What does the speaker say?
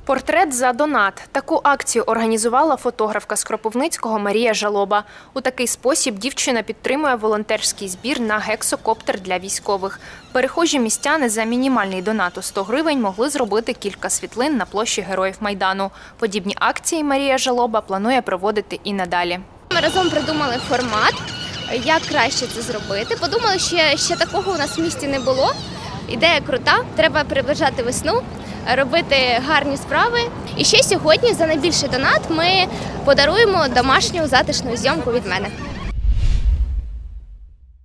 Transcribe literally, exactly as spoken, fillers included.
Портрет за донат. Таку акцію організувала фотографка з Кропивницького Марія Жалоба. У такий спосіб дівчина підтримує волонтерський збір на гексокоптер для військових. Перехожі містяни за мінімальний донат у сто гривень могли зробити кілька світлин на площі Героїв Майдану. Подібні акції Марія Жалоба планує проводити і надалі. Ми разом придумали формат, як краще це зробити. Подумали, що ще такого у нас в місті не було. Ідея крута, треба приближати весну, робити гарні справи. І ще сьогодні за найбільший донат ми подаруємо домашню затишну зйомку від мене.